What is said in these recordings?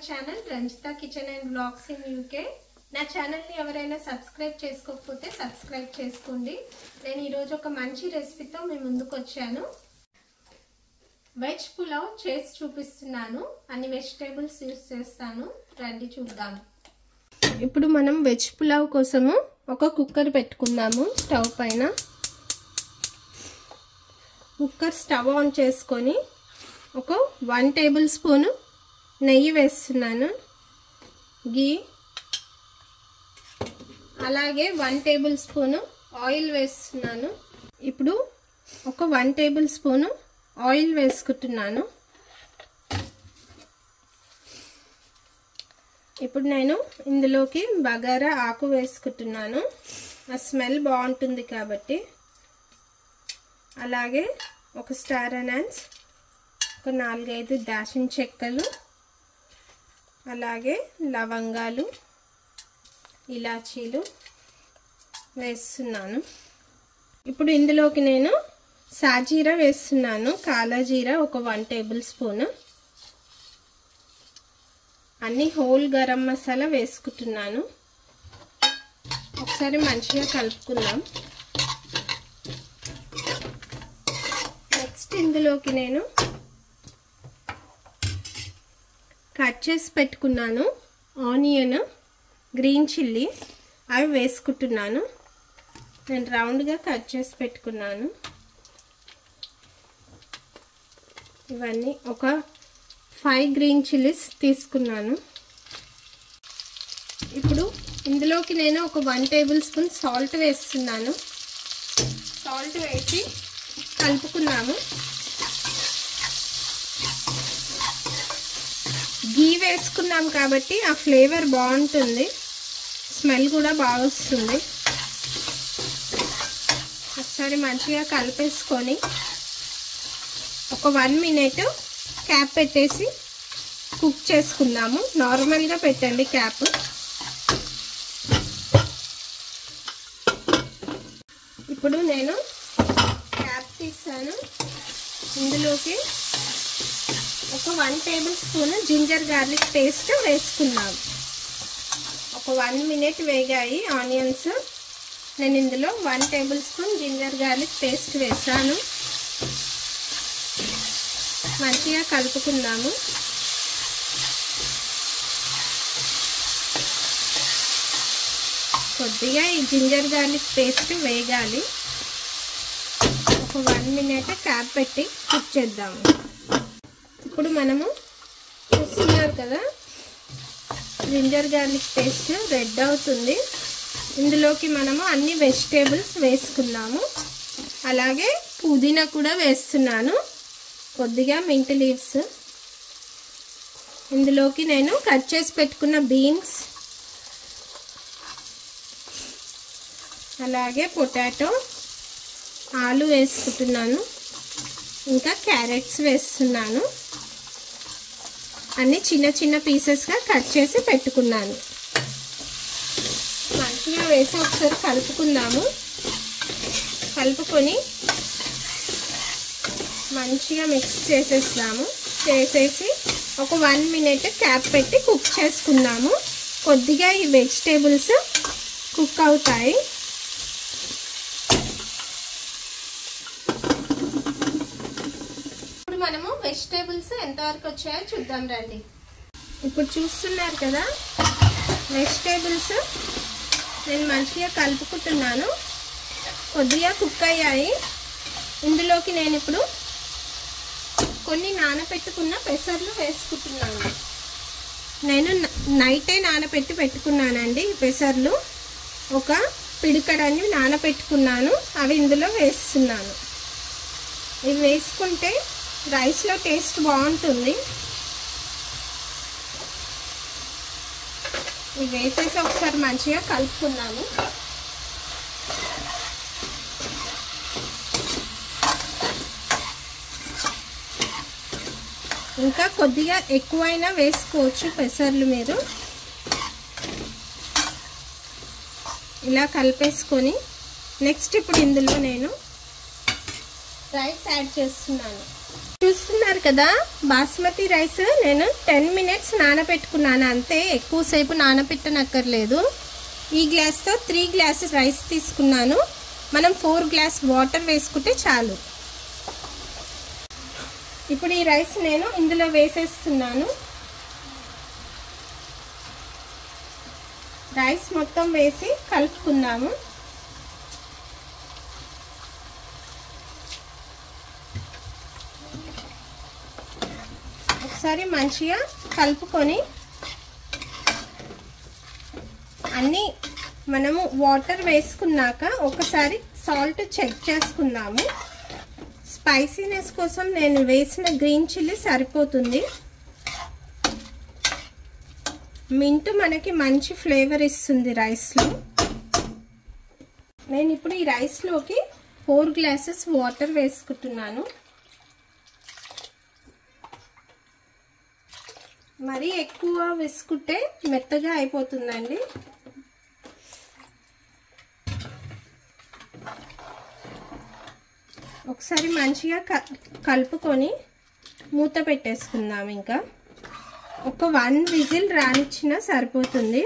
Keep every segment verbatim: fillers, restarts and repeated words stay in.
Channel Ranjitha kitchen and blogs in UK. నా ఛానల్ని ఎవరైనా సబ్స్క్రైబ్ చేసుకోకపోతే సబ్స్క్రైబ్ చేసుకోండి. నేను ఈరోజు ఒక మంచి రెసిపీతో మీ ముందుకు వచ్చాను. వెజ్ పులావ్ చేసి చూపిస్తున్నాను. అన్ని వెజిటేబుల్స్ యూస్ చేస్తాను. రండి చూద్దాం. ఇప్పుడు మనం వెజ్ పులావ్ కోసము ఒక కుక్కర్ పెట్టుకుందాము. స్టవ్ పైన కుక్కర్ స్టవ్ ఆన్ చేసుకొని ఒక వన్ టేబుల్ స్పూను నెయ్యి వేస్తున్నాను. గీ అలాగే వన్ టేబుల్ స్పూను ఆయిల్ వేస్తున్నాను. ఇప్పుడు ఒక వన్ టేబుల్ స్పూను ఆయిల్ వేసుకుంటున్నాను. ఇప్పుడు నేను ఇందులోకి బగారా ఆకు వేసుకుంటున్నాను. ఆ స్మెల్ బాగుంటుంది కాబట్టి. అలాగే ఒక స్టార్ అనాన్స్, ఒక నాలుగైదు దాల్చిన చెక్కలు, అలాగే లవంగాలు, ఇలాచీలు వేస్తున్నాను. ఇప్పుడు ఇందులోకి నేను సాజీరా వేస్తున్నాను. కాలాజీరా ఒక వన్ టేబుల్ స్పూన్. అన్ని హోల్ గరం మసాలా వేసుకుంటున్నాను. ఒకసారి మంచిగా కలుపుకుందాం. నెక్స్ట్ ఇందులోకి నేను కట్ చేసి పెట్టుకున్నాను ఆనియన్, గ్రీన్ చిల్లీ అవి వేసుకుంటున్నాను. నేను రౌండ్గా కట్ చేసి పెట్టుకున్నాను. ఇవన్నీ ఒక ఫైవ్ గ్రీన్ చిల్లీస్ తీసుకున్నాను. ఇప్పుడు ఇందులోకి నేను ఒక వన్ టేబుల్ స్పూన్ సాల్ట్ వేస్తున్నాను. సాల్ట్ వేసి కలుపుకున్నాము. గీ వేసుకున్నాం కాబట్టి ఆ ఫ్లేవర్ బాగుంటుంది, స్మెల్ కూడా బాగా వస్తుంది. ఒకసారి మంచిగా కలిపేసుకొని ఒక వన్ మినిట్ క్యాప్ పెట్టేసి కుక్ చేసుకుందాము. నార్మల్గా పెట్టండి క్యాప్. ఇప్పుడు నేను క్యాప్ తీసాను. ఇందులోకి ఒక one tablespoon ginger garlic paste వేసుకున్నాం. ఒక వన్ మినిట్ వేగాయి ఆనియన్స్. నేను ఇందులో one tablespoon ginger garlic paste వేసాను. మంచిగా కలుపుకుందాము. కొద్దిగా ఈ జింజర్ గార్లిక్ పేస్ట్ వేగాలి. ఒక వన్ మినిట్ క్యాప్ పెట్టి కుక్ చేద్దాము. ఇప్పుడు మనము చూస్తున్నారు కదా, జింజర్ గార్లిక్ పేస్ట్ రెడ్ అవుతుంది. ఇందులోకి మనము అన్ని వెజిటేబుల్స్ వేసుకున్నాము. అలాగే పుదీనా కూడా వేస్తున్నాను, కొద్దిగా మింట్ లీవ్స్. ఇందులోకి నేను కట్ చేసి పెట్టుకున్న బీన్స్, అలాగే పొటాటో, ఆలు వేసుకుంటున్నాను. ఇంకా క్యారెట్స్ వేస్తున్నాను. అన్ని చిన్న చిన్న పీసెస్గా కట్ చేసి పెట్టుకున్నాను. మంచిగా వేసి ఒకసారి కలుపుకుందాము. కలుపుకొని మంచిగా మిక్స్ చేసేస్తాము. చేసేసి ఒక వన్ మినిట్ క్యాప్ పెట్టి కుక్ చేసుకుందాము. కొద్దిగా ఈ వెజిటేబుల్స్ కుక్ అవుతాయి. ఇప్పుడు మనము వెజిటేబుల్స్ ఎంతవరకు వచ్చాయో చూద్దాం రండి. ఇప్పుడు చూస్తున్నారు కదా, వెజిటేబుల్స్ నేను మంచిగా కలుపుకుంటున్నాను. కొద్దిగా కుక్ అయ్యాయి. ఇందులోకి నేను ఇప్పుడు కొన్ని నానబెట్టుకున్న పెసర్లు వేసుకుంటున్నాను. నేను నైటే నానబెట్టి పెట్టుకున్నానండి. పెసర్లు ఒక పిడికడని నానబెట్టుకున్నాను. అవి ఇందులో వేస్తున్నాను. ఇవి వేసుకుంటే రైస్లో టేస్ట్ బాగుంటుంది. ఇవి వేసేసి ఒకసారి మంచిగా కలుపుకున్నాము. ఇంకా కొద్దిగా ఎక్కువైనా వేసుకోవచ్చు పెసర్లు మీరు. ఇలా కలిపేసుకొని నెక్స్ట్ ఇప్పుడు ఇందులో నేను రైస్ యాడ్ చేస్తున్నాను. చూస్తున్నారు కదా, బాస్మతి రైస్ నేను టెన్ మినిట్స్ నానబెట్టుకున్నాను అంతే, ఎక్కువసేపు నానబెట్టనక్కర్లేదు. ఈ గ్లాస్తో త్రీ గ్లాసెస్ రైస్ తీసుకున్నాను. మనం ఫోర్ గ్లాస్ వాటర్ వేసుకుంటే చాలు. ఇప్పుడు ఈ రైస్ నేను ఇందులో వేసేస్తున్నాను. రైస్ మొత్తం వేసి కలుపుకుందాము. ఒకసారి మంచిగా కలుపుకొని అన్నీ మనము వాటర్ వేసుకున్నాక ఒకసారి సాల్ట్ చెక్ చేసుకుందాము. స్పైసీనెస్ కోసం నేను వేసిన గ్రీన్ చిల్లీ సరిపోతుంది. మింట్ మనకి మంచి ఫ్లేవర్ ఇస్తుంది రైస్లో. నేను ఇప్పుడు ఈ రైస్లోకి ఫోర్ గ్లాసెస్ వాటర్ వేసుకుంటున్నాను. మరీ ఎక్కువ వేసుకుంటే మెత్తగా అయిపోతుందండి. ఒకసారి మంచిగా కలుపుకొని మూత పెట్టేసుకుందాం. ఇంకా ఒక వన్ విజిల్ రానిచ్చినా సరిపోతుంది.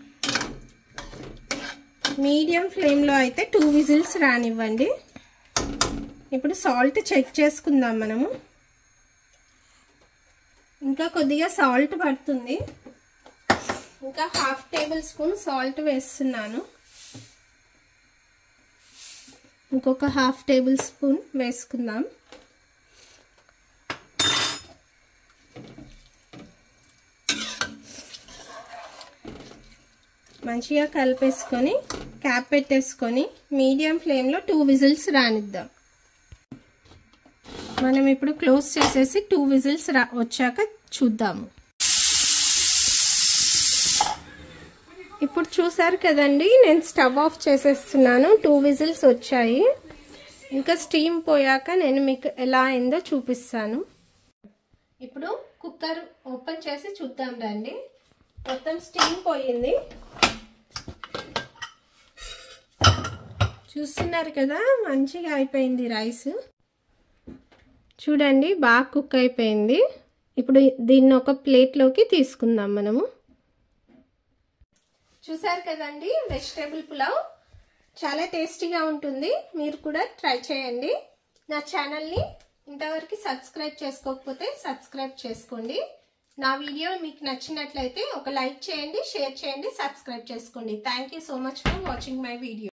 మీడియం ఫ్లేమ్లో అయితే టూ విజిల్స్ రానివ్వండి. ఇప్పుడు సాల్ట్ చెక్ చేసుకుందాం మనము. ఇంకా కొద్దిగా సాల్ట్ పడుతుంది. ఇంకా హాఫ్ టేబుల్ స్పూన్ సాల్ట్ వేస్తున్నాను. ఇంకొక హాఫ్ టేబుల్ స్పూన్ వేసుకుందాం. మంచిగా కలిపేసుకొని క్యాప్ పెట్టేసుకొని మీడియం ఫ్లేమ్లో టూ విజిల్స్ రానిద్దాం. మనం ఇప్పుడు క్లోజ్ చేసేసి టూ విజిల్స్ రా వచ్చాక చూద్దాము. ఇప్పుడు చూసారు కదండి, నేను స్టవ్ ఆఫ్ చేసేస్తున్నాను. టూ విజిల్స్ వచ్చాయి. ఇంకా స్టీమ్ పోయాక నేను మీకు ఎలా అయిందో చూపిస్తాను. ఇప్పుడు కుక్కర్ ఓపెన్ చేసి చూద్దాం రండి. మొత్తం స్టీమ్ పోయింది. చూస్తున్నారు కదా, మంచిగా అయిపోయింది రైస్. చూడండి, బాగా కుక్ అయిపోయింది. ఇప్పుడు దీన్ని ఒక ప్లేట్లోకి తీసుకుందాం మనము. చూసారు కదండి, వెజిటేబుల్ పులావ్ చాలా టేస్టీగా ఉంటుంది. మీరు కూడా ట్రై చేయండి. నా ఛానల్ని ఇంతవరకు సబ్స్క్రైబ్ చేసుకోకపోతే సబ్స్క్రైబ్ చేసుకోండి. నా వీడియో మీకు నచ్చినట్లయితే ఒక లైక్ చేయండి, షేర్ చేయండి, సబ్స్క్రైబ్ చేసుకోండి. Thank you so much for watching my video.